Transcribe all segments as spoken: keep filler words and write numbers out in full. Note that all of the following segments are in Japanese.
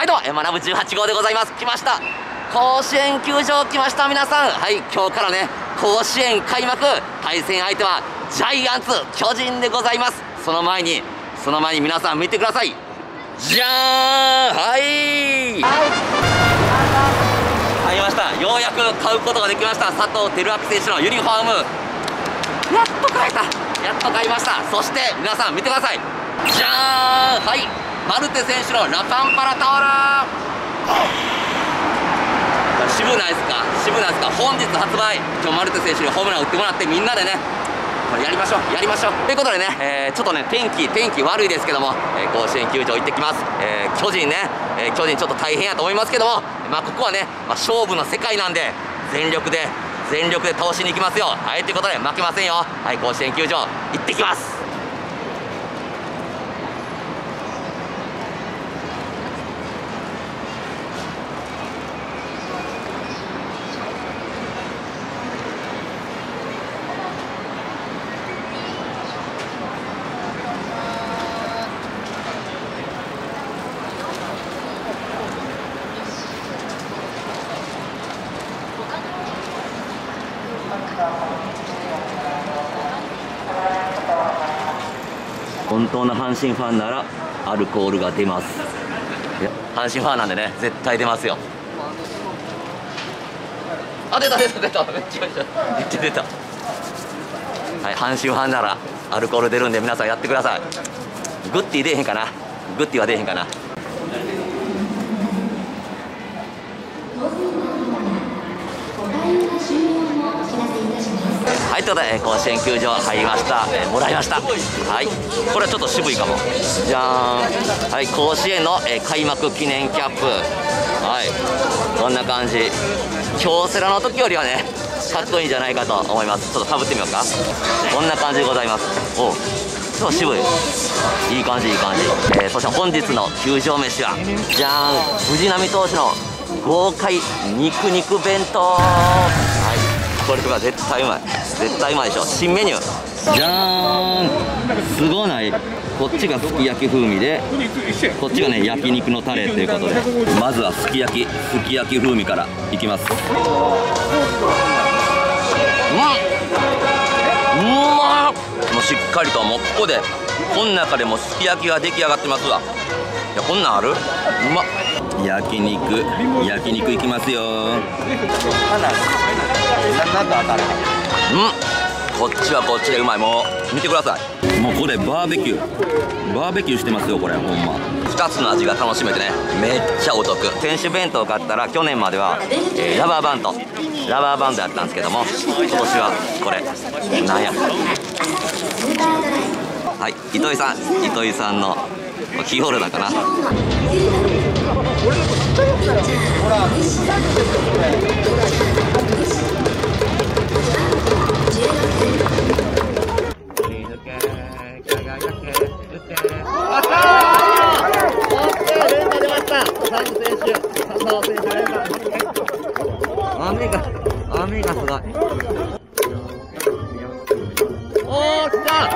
はいどうも、えー、学ぶじゅうはち号でございます。来ました。甲子園球場来ました、皆さん。はい、今日からね、甲子園開幕。対戦相手は、ジャイアンツ、巨人でございます。その前に、その前に皆さん見てください。じゃーん、はい。入りました。ようやく買うことができました。佐藤輝明選手のユニフォーム。やっと買えた。やっと買いました。そして、皆さん見てください。じゃーん、はい。マルテ選手のラパンパラタオル。渋ないですか、渋ないですか。本日発売、今日マルテ選手にホームラン打ってもらって、みんなでね、これやりましょう、やりましょう。ということでね、えー、ちょっとね、天気、天気悪いですけども、えー、甲子園球場行ってきます。えー、巨人ね、えー、巨人ちょっと大変やと思いますけども、まあ、ここはね、まあ、勝負の世界なんで、全力で、全力で倒しに行きますよ。はい、ということで、負けませんよ。はい、甲子園球場、行ってきます。本当の阪神ファンならアルコールが出ます。いや、阪神ファンなんでね、絶対出ますよ。あ、出た出た出た、めっちゃ出た、めっちゃ出た。はい、阪神ファンならアルコール出るんで、皆さんやってください。グッティ出えへんかな、グッティは出えへんかな。はい、ということで甲子園球場入りました、えー、もらいました。はい、これはちょっと渋いかも。じゃーん、はい、甲子園の、えー、開幕記念キャップ。はい、こんな感じ。京セラの時よりはね、かっこいいんじゃないかと思います。ちょっとかぶってみようか。こんな感じでございます。おう、ちょっと渋い、いい感じいい感じ。えー、そして本日の球場飯はじゃーん、藤浪投手の豪快肉肉弁当。はい、これが絶対うまい、絶対うまいでしょ。新メニューじゃーん、すごない。こっちがすき焼き風味で、こっちがね焼肉のタレということで、まずはすき焼きすき焼き風味からいきます。うん、うまっ。もうしっかりと、もうここでこの中でもすき焼きが出来上がってますわ。いや、こんなんある？うまっ。焼肉、焼肉いきますよ。うん、こっちはこっちでうまい。もう見てください。もうこれバーベキューバーベキューしてますよ、これ。ほんまふたつの味が楽しめてね、めっちゃお得。選手弁当を買ったら、去年までは、えー、ラバーバンドラバーバンドやったんですけども、今年はこれなんや。はい、糸井さん、糸井さんのキーホルダーかな。雨が雨がすごい。おー、来た。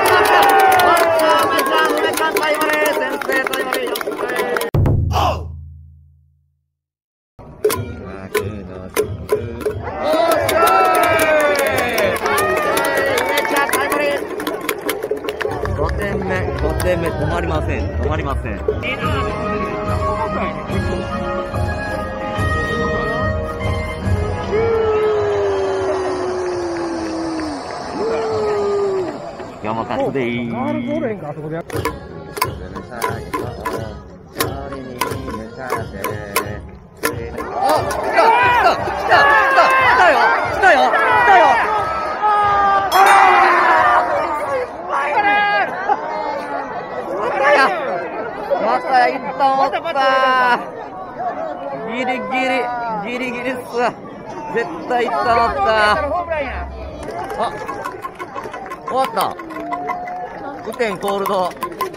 ごてんめ、ごてんめ、止まりません、止まりません。今日も勝つでいい。また一本おった。ギリギリギリギリっす。絶対一本おった。あ、終わった。雨天コールド。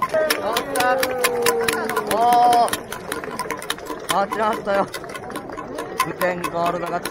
おお、あちましたよ。雨天コールド勝ち。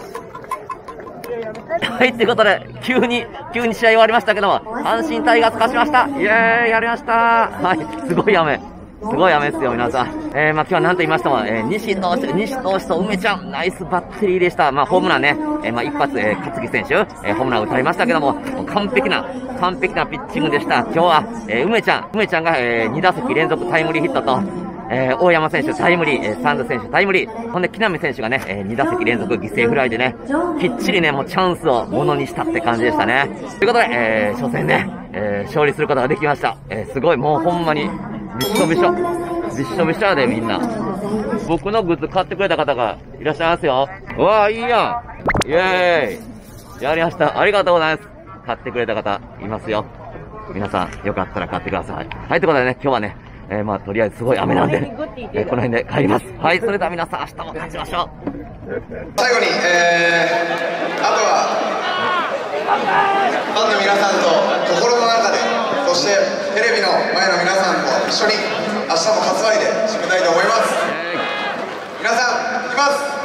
はい、ということで、急に、急に試合終わりましたけども、阪神タイガース勝ちました。イエーイ、やりました。はい、すごい雨。 すごい雨ですよ、皆さん。えー、まあ今日は何と言いましても、えー、西投手、西投手と梅ちゃん、ナイスバッテリーでした。まあホームランね、えー、まあ一発、えー、勝木選手、えー、ホームラン打たれましたけども、もう完璧な、完璧なピッチングでした。今日は、えー、梅ちゃん、梅ちゃんが、えー、に打席連続タイムリーヒットと、えー、大山選手タイムリー、えー、サンド選手タイムリー、ほんで木浪選手がね、えー、に打席連続犠牲フライでね、きっちりね、もうチャンスをものにしたって感じでしたね。ということで、えー、初戦ね、えー、勝利することができました。えー、すごい、もうほんまに、びっしょびしょ。びっしょびしょやで、みんな。僕のグッズ買ってくれた方がいらっしゃいますよ。うわー、いいやん。イェーイ。やりました。ありがとうございます。買ってくれた方いますよ。皆さん、よかったら買ってください。はい、ということでね、今日はね、えー、まあ、とりあえずすごい雨なんで、えー、この辺で帰ります。はい、それでは皆さん、明日も勝ちましょう。 最後に、えー、あとは、ファンの皆さんと心の中で、そしてテレビの前の皆さんと一緒に、明日も勝つまいで締めたいと思います。皆さん、いきます。